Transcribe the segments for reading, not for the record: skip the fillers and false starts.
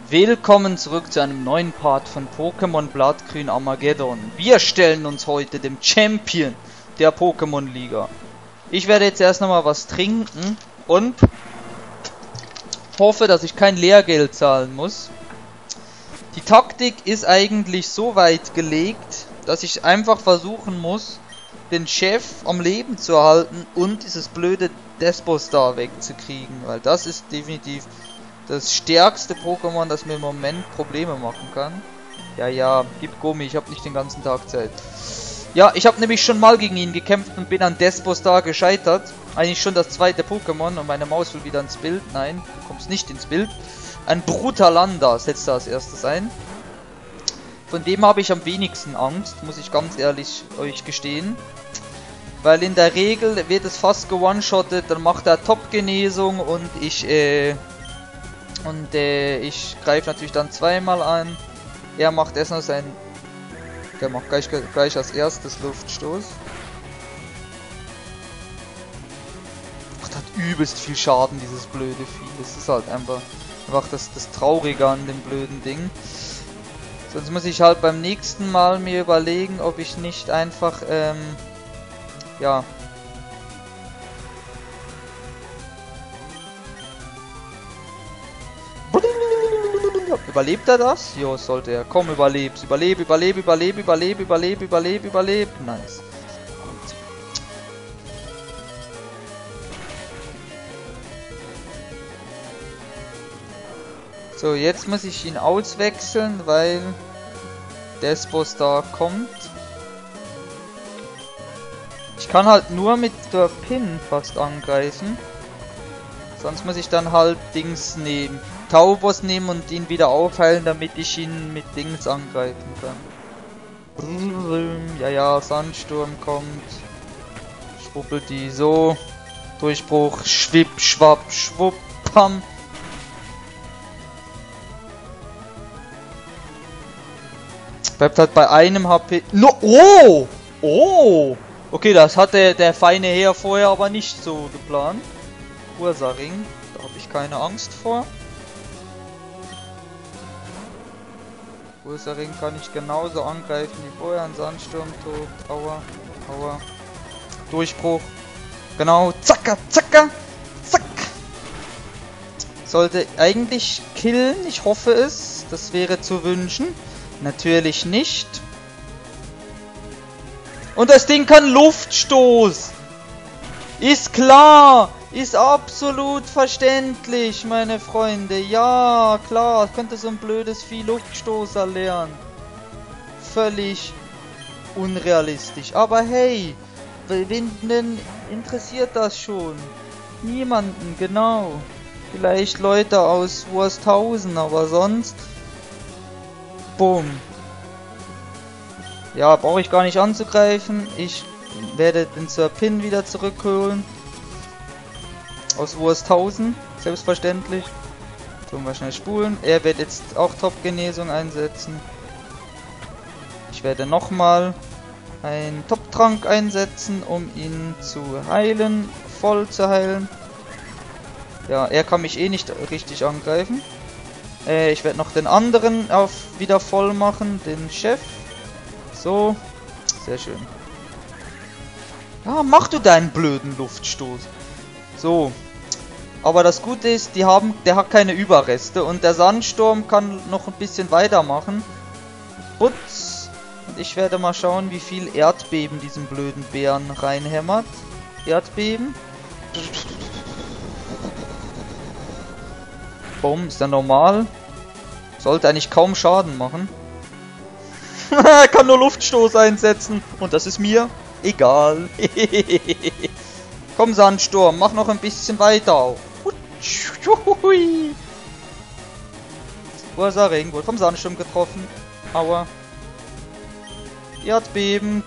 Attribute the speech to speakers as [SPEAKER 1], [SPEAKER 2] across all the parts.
[SPEAKER 1] Willkommen zurück zu einem neuen Part von Pokémon Blattgrün Armageddon. Wir stellen uns heute dem Champion der Pokémon Liga. Ich werde jetzt erst nochmal was trinken und hoffe, dass ich kein Lehrgeld zahlen muss. Die Taktik ist eigentlich so weit gelegt, dass ich einfach versuchen muss, den Chef am Leben zu erhalten und dieses blöde Despostar wegzukriegen, weil das ist definitiv das stärkste Pokémon, das mir im Moment Probleme machen kann. Ja, gib Gummi, ich habe nicht den ganzen Tag Zeit. Ja, ich habe nämlich schon mal gegen ihn gekämpft und bin an Despostar gescheitert. Eigentlich schon das zweite Pokémon und meine Maus will wieder ins Bild. Nein, du kommst nicht ins Bild. Ein Brutalanda setzt da als erstes ein. Von dem habe ich am wenigsten Angst, muss ich ganz ehrlich euch gestehen. Weil in der Regel wird es fast gewone-shottet, dann macht er Top-Genesung und ich greife natürlich dann zweimal an. Er macht erst noch sein... Der macht gleich als erstes Luftstoß. Macht halt übelst viel Schaden, dieses blöde Vieh. Das ist halt einfach das Traurige an dem blöden Ding. Sonst muss ich halt beim nächsten Mal mir überlegen, ob ich nicht einfach, ja... Überlebt er das? Jo, sollte er. Komm, überlebst. Überlebe. Nice. Gut. So, jetzt muss ich ihn auswechseln, weil Despostar kommt. Ich kann halt nur mit der Pin fast angreifen. Sonst muss ich dann halt Dings nehmen. Taubos nehmen und ihn wieder aufheilen, damit ich ihn mit Dings angreifen kann. Ja, Sandsturm kommt. Schwuppelt die so. Durchbruch. Schwipp, schwapp, schwupp, pam. Bleibt halt bei einem HP. No, oh! Okay, das hatte der feine Herr vorher aber nicht so geplant. Ursaring, da habe ich keine Angst vor. Ursaring kann ich genauso angreifen wie vorher. Ein Sandsturm tot. Aua. Durchbruch. Genau. Zacka. Zack. Sollte eigentlich killen. Ich hoffe es. Das wäre zu wünschen. Natürlich nicht. Und das Ding kann Luftstoß. Ist klar. Ist absolut verständlich, meine Freunde. Ja, klar, könnte so ein blödes Vieh Luftstoßer lernen. Völlig unrealistisch. Aber hey, wen denn interessiert das schon? Niemanden, genau. Vielleicht Leute aus Wursthausen, aber sonst... Boom. Ja, brauche ich gar nicht anzugreifen. Ich werde den Sir Pin wieder zurückholen. Aus Wursthausen, selbstverständlich. Tun wir schnell spulen. Er wird jetzt auch Top-Genesung einsetzen. Ich werde nochmal einen Top-Trank einsetzen, um ihn zu heilen, voll zu heilen. Ja, er kann mich eh nicht richtig angreifen. Ich werde noch den anderen wieder voll machen, den Chef. So, sehr schön. Ja, mach du deinen blöden Luftstoß. So. Aber das Gute ist, der hat keine Überreste und der Sandsturm kann noch ein bisschen weitermachen. Putz. Und ich werde mal schauen, wie viel Erdbeben diesen blöden Bären reinhämmert. Erdbeben. Bumm, ist der normal. Sollte eigentlich kaum Schaden machen. Er kann nur Luftstoß einsetzen und das ist mir egal. Komm Sandsturm, mach noch ein bisschen weiter auf. Ursaring wurde vom Sandsturm getroffen. Aua. Erdbeben.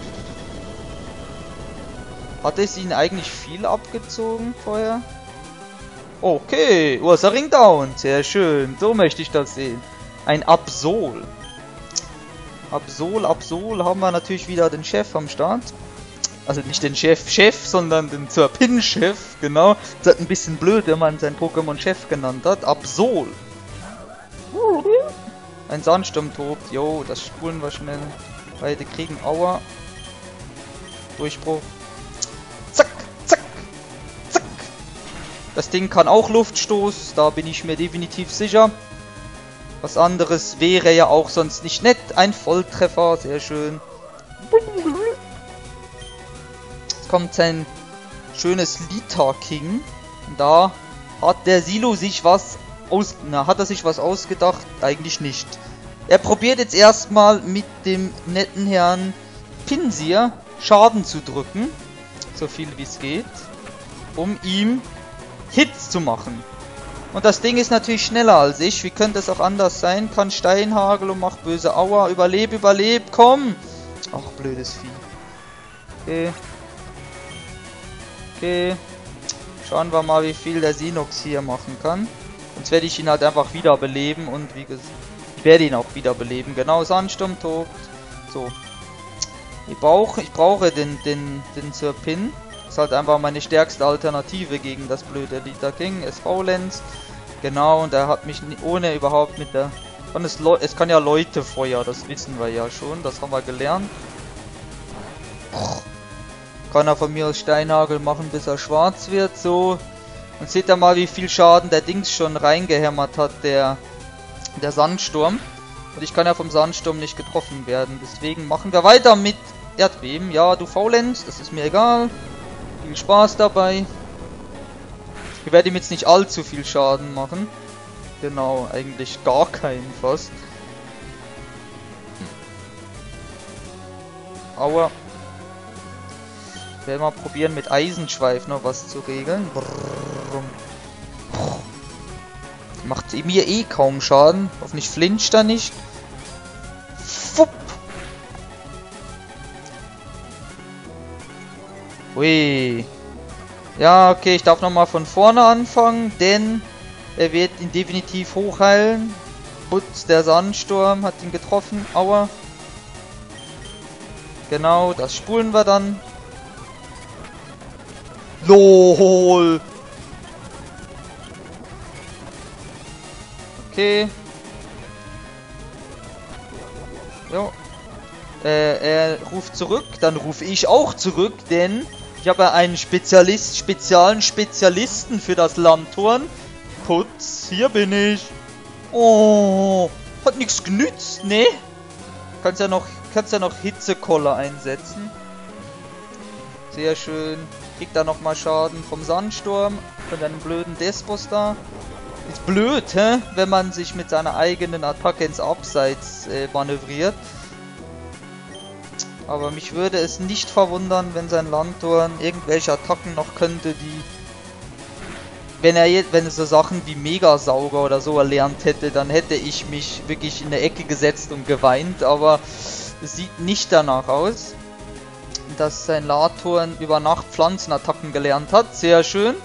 [SPEAKER 1] Hat es ihn eigentlich viel abgezogen vorher? Okay, Ursaring down. Sehr schön. So möchte ich das sehen. Ein Absol. Absol, haben wir natürlich wieder den Chef am Start. Also nicht den Chef, sondern den Sir Pin-Chef, genau. Das ist ein bisschen blöd, wenn man seinen Pokémon Chef genannt hat. Absol. Ein Sandsturm tobt. Jo, das spulen wir schnell. Beide kriegen Aua. Durchbruch. Zack, zack, zack. Das Ding kann auch Luftstoß. Da bin ich mir definitiv sicher. Was anderes wäre ja auch sonst nicht nett. Ein Volltreffer. Sehr schön. Jetzt kommt sein schönes Lita King. Und da hat der Silo sich was ausgedacht? Eigentlich nicht. Er probiert jetzt erstmal mit dem netten Herrn Pinsir Schaden zu drücken. So viel wie es geht. Um ihm Hits zu machen. Und das Ding ist natürlich schneller als ich. Wie könnte es auch anders sein? Kann Steinhagel und macht böse Aua. Überleb, komm! Ach, blödes Vieh. Okay. Okay. Schauen wir mal, wie viel der Sinox hier machen kann. Sonst werde ich ihn halt einfach wiederbeleben. Und wie gesagt, ich werde ihn auch wiederbeleben. Genau, Sandsturm tobt. So. Ich brauche den Serpin. Ist halt einfach meine stärkste Alternative gegen das blöde Lita King. Es faulenzt. Genau, und er hat mich ohne überhaupt mit der... Es kann ja Leute Feuer, das wissen wir ja schon. Das haben wir gelernt. Kann er von mir aus Steinhagel machen, bis er schwarz wird. So. Und seht ihr mal, wie viel Schaden der Dings schon reingehämmert hat, der Sandsturm. Und ich kann ja vom Sandsturm nicht getroffen werden. Deswegen machen wir weiter mit Erdbeben. Ja, du faulenzt, das ist mir egal. Viel Spaß dabei. Ich werde ihm jetzt nicht allzu viel Schaden machen. Genau, eigentlich gar keinen fast. Aua. Ich werde mal probieren, mit Eisenschweif noch was zu regeln. Macht mir eh kaum Schaden. Hoffentlich flincht er nicht. Fupp. Ui. Ja, okay, ich darf nochmal von vorne anfangen, denn er wird ihn definitiv hochheilen. Putz, der Sandsturm hat ihn getroffen. Aua. Genau, das spulen wir dann. LOL. Okay. Jo. Er ruft zurück, dann rufe ich auch zurück, denn ich habe einen speziellen Spezialisten für das Landhorn. Putz, hier bin ich. Oh, hat nichts genützt, ne? Kannst ja noch Hitzekoller einsetzen. Sehr schön. Kriegt da nochmal Schaden vom Sandsturm, von deinem blöden Despos da. Ist blöd, hä? Wenn man sich mit seiner eigenen Attacke ins Abseits manövriert. Aber mich würde es nicht verwundern, wenn sein Landhorn irgendwelche Attacken noch könnte, die... Wenn er so Sachen wie Megasauger oder so erlernt hätte, dann hätte ich mich wirklich in der Ecke gesetzt und geweint. Aber es sieht nicht danach aus, dass sein Landhorn über Nacht Pflanzenattacken gelernt hat. Sehr schön.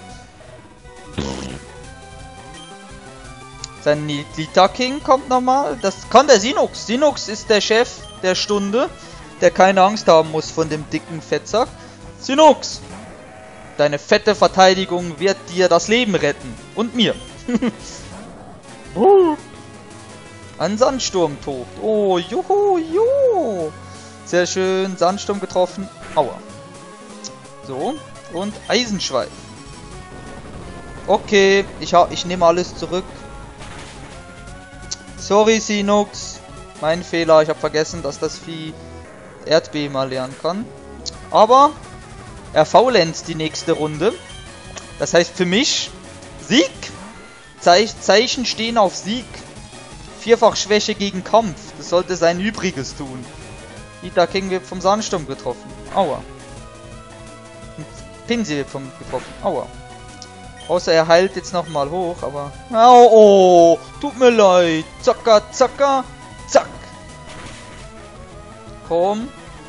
[SPEAKER 1] Sein Lita King kommt nochmal. Das kann der Sinox. Sinox ist der Chef der Stunde, der keine Angst haben muss von dem dicken Fettsack. Sinox! Deine fette Verteidigung wird dir das Leben retten. Und mir. Ein Sandsturm tobt. Oh, juhu, juhu. Sehr schön. Sandsturm getroffen. Aua. So. Und Eisenschweif. Okay. Ich nehme alles zurück. Sorry, Sinox. Mein Fehler. Ich habe vergessen, dass das Vieh Erdbeben lernen kann. Aber er faulenzt die nächste Runde. Das heißt für mich Sieg. Zeichen stehen auf Sieg. Vierfach Schwäche gegen Kampf. Das sollte sein Übriges tun. Lita King wird vom Sandsturm getroffen. Aua. Pinsir wird getroffen. Aua. Außer er heilt jetzt nochmal hoch, aber... Oh, tut mir leid. Zacker, zacker, zack. Komm.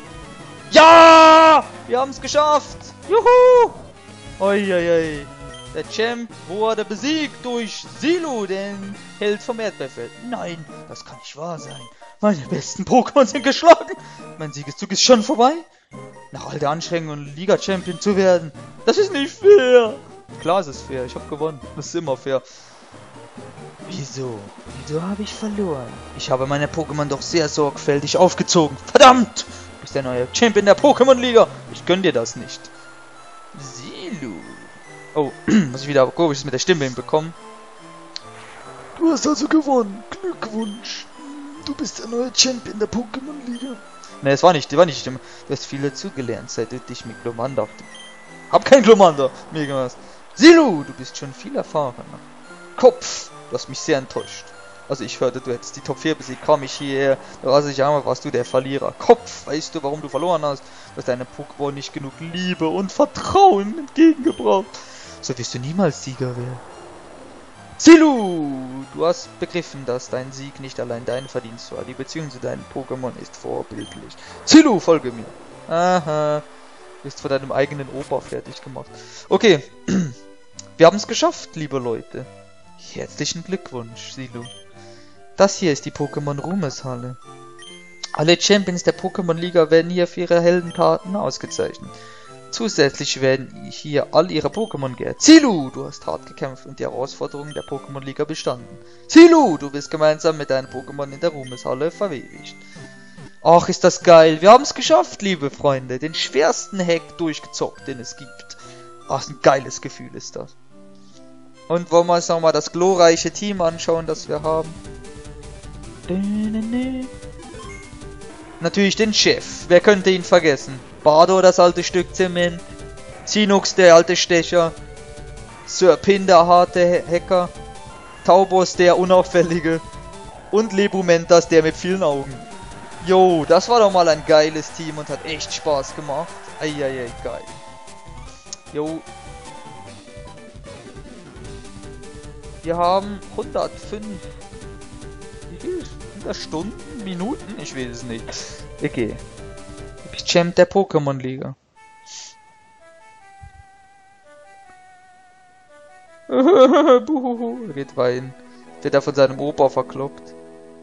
[SPEAKER 1] Ja! Wir haben es geschafft. Juhu! Uiuiui. Der Champ wurde besiegt durch Silo, den Held vom Erdbeerfeld. Nein, das kann nicht wahr sein. Meine besten Pokémon sind geschlagen. Mein Siegeszug ist schon vorbei. Nach all der Anstrengung, Liga-Champion zu werden. Das ist nicht fair. Klar ist es fair. Ich habe gewonnen. Das ist immer fair. Wieso? Wieso habe ich verloren? Ich habe meine Pokémon doch sehr sorgfältig aufgezogen. Verdammt! Du bist der neue Champion der Pokémon-Liga. Ich gönn dir das nicht. Silu. Oh, muss ich wieder komisches mit der Stimme hinbekommen. Du hast also gewonnen. Glückwunsch. Du bist der neue Champion der Pokémon-Liga. Ne, das war nicht die Stimme. Du hast viel dazugelernt, seit du dich mit Glomanda... Hab kein Glomanda. Mega was. Silu, du bist schon viel erfahrener. Kopf, du hast mich sehr enttäuscht. Also ich hörte, du hättest die Top 4 besiegt, kam ich hierher, da warst du der Verlierer. Kopf, weißt du, warum du verloren hast? Du hast deinem Pokémon nicht genug Liebe und Vertrauen entgegengebracht. So wirst du niemals Sieger werden. Silu, du hast begriffen, dass dein Sieg nicht allein dein Verdienst war. Die Beziehung zu deinem Pokémon ist vorbildlich. Silu, folge mir. Aha, du bist von deinem eigenen Opa fertig gemacht. Okay, wir haben es geschafft, liebe Leute. Herzlichen Glückwunsch, Silu. Das hier ist die Pokémon-Ruhmeshalle. Alle Champions der Pokémon-Liga werden hier für ihre Heldentaten ausgezeichnet. Zusätzlich werden hier all ihre Pokémon geehrt. Silu, du hast hart gekämpft und die Herausforderungen der Pokémon-Liga bestanden. Silu, du wirst gemeinsam mit deinen Pokémon in der Ruhmeshalle verewigt. Ach, ist das geil. Wir haben es geschafft, liebe Freunde. Den schwersten Hack durchgezockt, den es gibt. Ach, ein geiles Gefühl ist das. Und wollen wir uns nochmal das glorreiche Team anschauen, das wir haben. Natürlich den Chef. Wer könnte ihn vergessen? Bardo, das alte Stück Zement. Zinux, der alte Stecher. Sir Pin, der harte Hacker. Taubos, der unauffällige. Und Lebumentas, der mit vielen Augen. Jo, das war doch mal ein geiles Team und hat echt Spaß gemacht. Eieiei, geil. Jo. Wir haben 105. Wie viel? 100 Stunden? Minuten? Ich weiß es nicht. Okay. Ich Champ der Pokémon-Liga. Buhuhu. Er geht weinen. Wird er von seinem Opa verkloppt.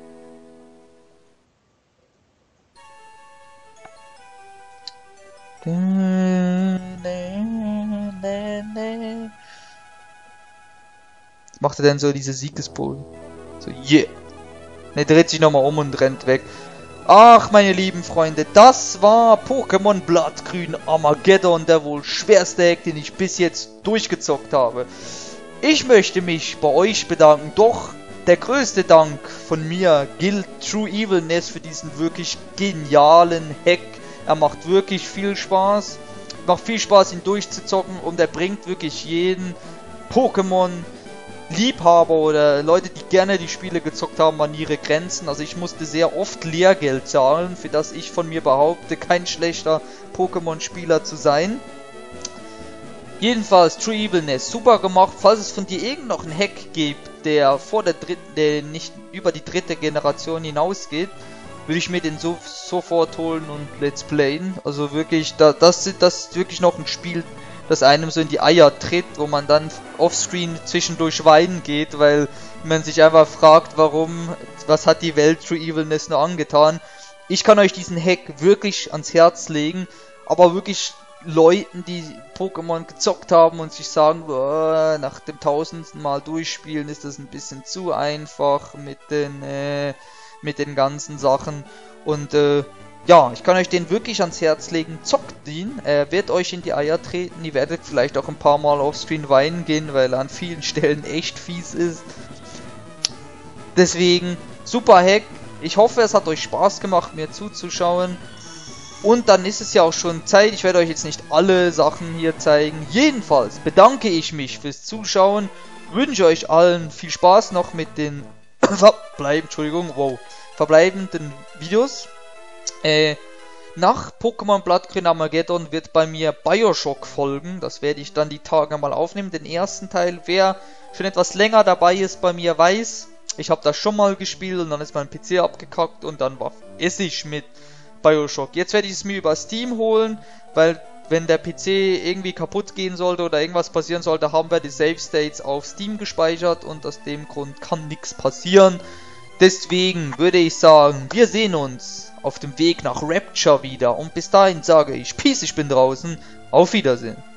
[SPEAKER 1] Was macht er denn so, diese Siegespose? So, yeah. Er dreht sich nochmal um und rennt weg. Ach, meine lieben Freunde, das war Pokémon Blattgrün Armageddon, der wohl schwerste Hack, den ich bis jetzt durchgezockt habe. Ich möchte mich bei euch bedanken, doch der größte Dank von mir gilt True Evilness für diesen wirklich genialen Hack. Er macht wirklich viel Spaß, macht viel Spaß ihn durchzuzocken und er bringt wirklich jeden Pokémon Liebhaber oder Leute, die gerne die Spiele gezockt haben, an ihre Grenzen. Also ich musste sehr oft Lehrgeld zahlen, für das ich von mir behaupte, kein schlechter Pokémon-Spieler zu sein. Jedenfalls, True Evilness, super gemacht. Falls es von dir irgend noch einen Hack gibt, der vor der nicht über die dritte Generation hinausgeht, würde ich mir den sofort holen und let's playen. Also wirklich, das ist wirklich noch ein Spiel, das einem so in die Eier tritt, wo man dann offscreen zwischendurch weinen geht, weil man sich einfach fragt, was hat die Welt True Evilness nur angetan. Ich kann euch diesen Hack wirklich ans Herz legen, aber wirklich Leuten, die Pokémon gezockt haben und sich sagen, nach dem 1000. Mal durchspielen ist das ein bisschen zu einfach mit den ganzen Sachen und ja, ich kann euch den wirklich ans Herz legen. Zockt ihn. Er wird euch in die Eier treten. Ihr werdet vielleicht auch ein paar Mal offscreen weinen gehen, weil er an vielen Stellen echt fies ist. Deswegen, super Hack. Ich hoffe, es hat euch Spaß gemacht, mir zuzuschauen. Und dann ist es ja auch schon Zeit. Ich werde euch jetzt nicht alle Sachen hier zeigen. Jedenfalls bedanke ich mich fürs Zuschauen. Wünsche euch allen viel Spaß noch mit den verbleibenden Videos. Nach Pokémon Blattgrün Armageddon wird bei mir Bioshock folgen. Das werde ich dann die Tage mal aufnehmen. Den ersten Teil, wer schon etwas länger dabei ist bei mir, weiß, ich habe das schon mal gespielt und dann ist mein PC abgekackt und dann war ich mit Bioshock. Jetzt werde ich es mir über Steam holen, weil wenn der PC irgendwie kaputt gehen sollte oder irgendwas passieren sollte, haben wir die Save States auf Steam gespeichert und aus dem Grund kann nichts passieren. Deswegen würde ich sagen, wir sehen uns auf dem Weg nach Rapture wieder. Und bis dahin sage ich, Peace, ich bin draußen. Auf Wiedersehen.